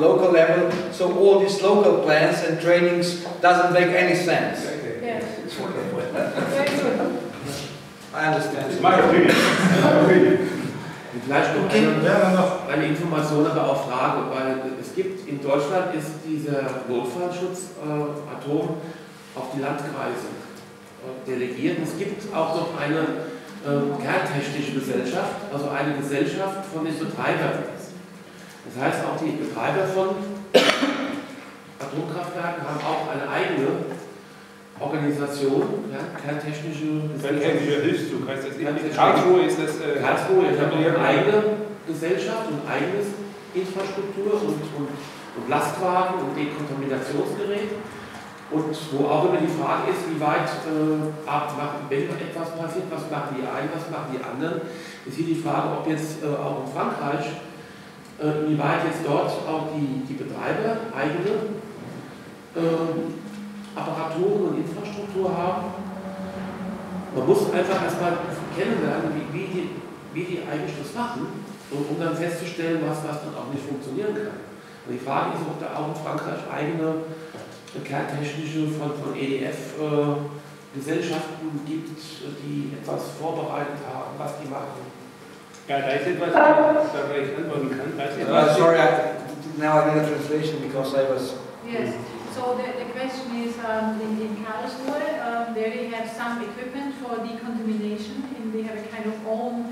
local level, so all these local plans and trainings doesn't make any sense. Yes. Very good. I understand. It's my opinion. Vielleicht noch eine Information, aber auch Frage, weil es gibt in Deutschland ist dieser Notfallschutz Atom auf die Landkreise delegiert. Es gibt auch noch eine kerntechnische Gesellschaft, also eine Gesellschaft von den Betreibern. Das heißt, auch die Betreiber von Atomkraftwerken haben auch eine eigene Organisation, kerntechnische Hilfszug heißt das. In Karlsruhe ist das. Karlsruhe hat eine eigene Gesellschaft und eigenes Infrastruktur und Lastwagen und Dekontaminationsgerät. Und wo auch immer die Frage ist, wie weit, wenn etwas passiert, was machen die einen, was machen die anderen, ist hier die Frage, ob jetzt auch in Frankreich, wie weit jetzt dort auch die Betreiber eigene Apparaturen und Infrastruktur haben. Man muss einfach erstmal kennenlernen, wie die eigentlich das machen, um dann festzustellen, was dann auch nicht funktionieren kann. Und die Frage ist, ob da auch in Frankreich eigene kerntechnische von EDF Gesellschaften gibt, die etwas vorbereitet haben, was die machen. Ja, da ist etwas, da ich antworten kann. Sorry, now I need a translation because I was... Yes. So the question is, in Karlsruhe, there they have some equipment for decontamination, and they have a kind of own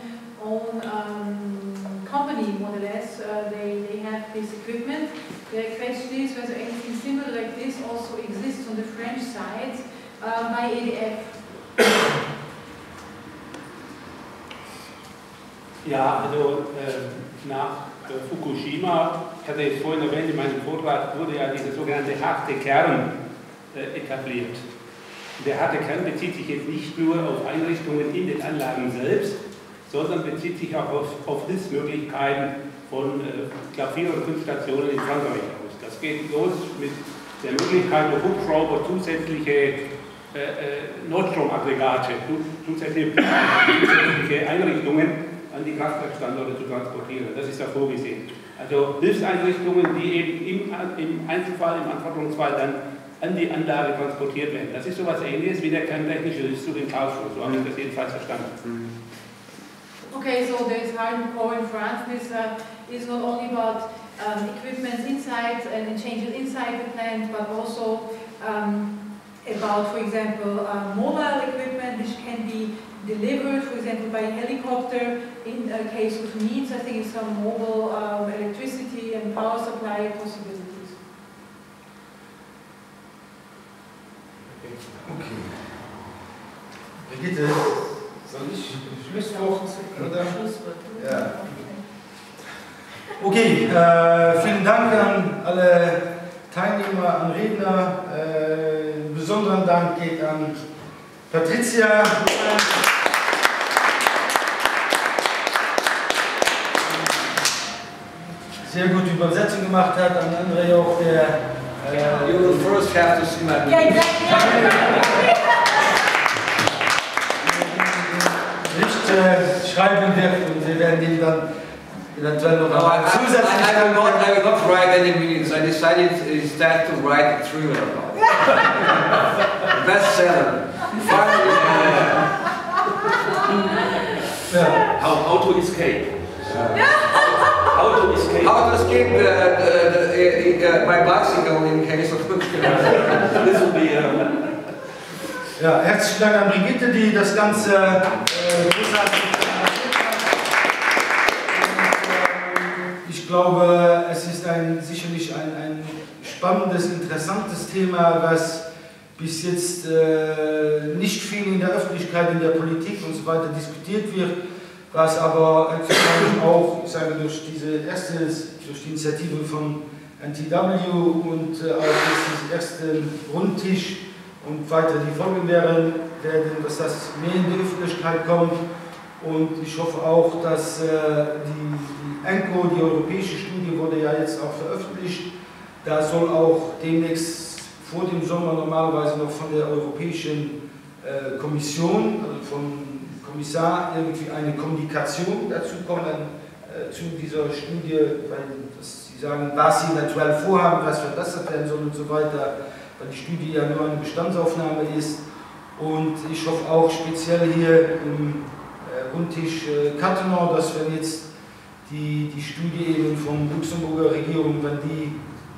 company, more or less. They have this equipment. The question is whether anything similar like this also exists on the French side by EDF. Ja, also nach Fukushima, ich hatte es vorhin erwähnt, in meinem Vortrag wurde ja dieser sogenannte harte Kern etabliert. Der harte Kern bezieht sich jetzt nicht nur auf Einrichtungen in den Anlagen selbst, sondern bezieht sich auch auf Hilfsmöglichkeiten von, ich glaube, 4 oder 5 Stationen in Frankreich aus. Das geht los mit der Möglichkeit, durch Hubschrauber zusätzliche Notstromaggregate, zusätzliche Einrichtungen an die Kraftwerkstandorte zu transportieren. Das ist da vorgesehen. Also Hilfseinrichtungen, die eben im Einzelfall, im Anforderungsfall dann an die Anlage transportiert werden. Das ist so etwas Ähnliches wie der kerntechnische Hilfszug in Karlsruhe. So habe ich das jedenfalls verstanden. Okay, so there's hardcore in France. This is not only about equipment inside and changes inside the plant, but also about, for example, mobile equipment which can be delivered, for example, by helicopter in case of needs. I think it's some mobile electricity and power supply possibilities. Okay. Brigitte, soll ich Schlusswort? Ja. Okay, vielen Dank an alle Teilnehmer, an Redner. Besonderen Dank geht an Patricia. Sehr gute Übersetzung gemacht hat, an André auch, der you will first have to see my video. Yeah, exactly. Nicht schreiben wird und wir werden ihn dann eventuell noch zusätzlich... I will not write any meanings. I decided instead to write a thriller about it. Bestseller. Finally. How to escape. How to escape. How to escape my bicycle in case of... This will be... Ja, herzlichen Dank an Brigitte, die das Ganze großartig ich glaube, es ist sicherlich ein spannendes, interessantes Thema, was bis jetzt nicht viel in der Öffentlichkeit, in der Politik und so weiter diskutiert wird, was aber auch, ich sage, durch die Initiative von NTW und auch diesen ersten Rundtisch und weiter die Folgen werden, dass das mehr in die Öffentlichkeit kommt. Und ich hoffe auch, dass die ENCO, die europäische Studie, wurde ja jetzt auch veröffentlicht. Da soll auch demnächst vor dem Sommer normalerweise noch von der Europäischen Kommission, also vom Kommissar, irgendwie eine Kommunikation dazu kommen, zu dieser Studie, weil das Sie sagen, was Sie eventuell vorhaben, was verbessert werden soll und so weiter, weil die Studie ja nur eine Bestandsaufnahme ist. Und ich hoffe auch speziell hier im Rundtisch Cattenom, dass wenn jetzt die Studie eben von Luxemburger Regierung, wenn die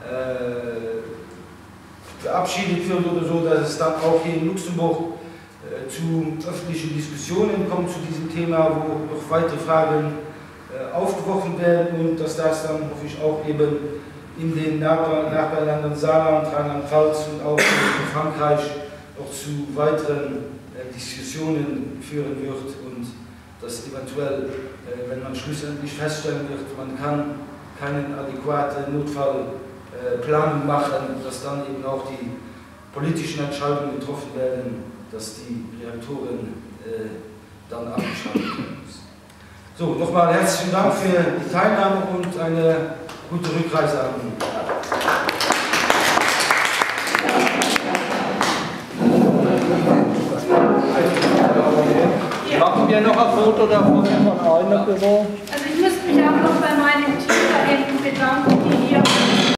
verabschiedet wird oder so, dass es dann auch hier in Luxemburg zu öffentlichen Diskussionen kommt zu diesem Thema, wo noch weitere Fragen aufgeworfen werden und dass das dann, hoffe ich, auch eben in den Nachbarländern Saarland, Rheinland-Pfalz und auch in Frankreich noch zu weiteren Diskussionen führen wird und dass eventuell, wenn man schlussendlich feststellen wird, man kann keine adäquate Notfallplanung machen, dass dann eben auch die politischen Entscheidungen getroffen werden, dass die Reaktoren dann abgeschaltet werden müssen. So, nochmal herzlichen Dank für die Teilnahme und eine gute Rückreise an Sie. Machen wir noch ein Foto davon von einer Büro?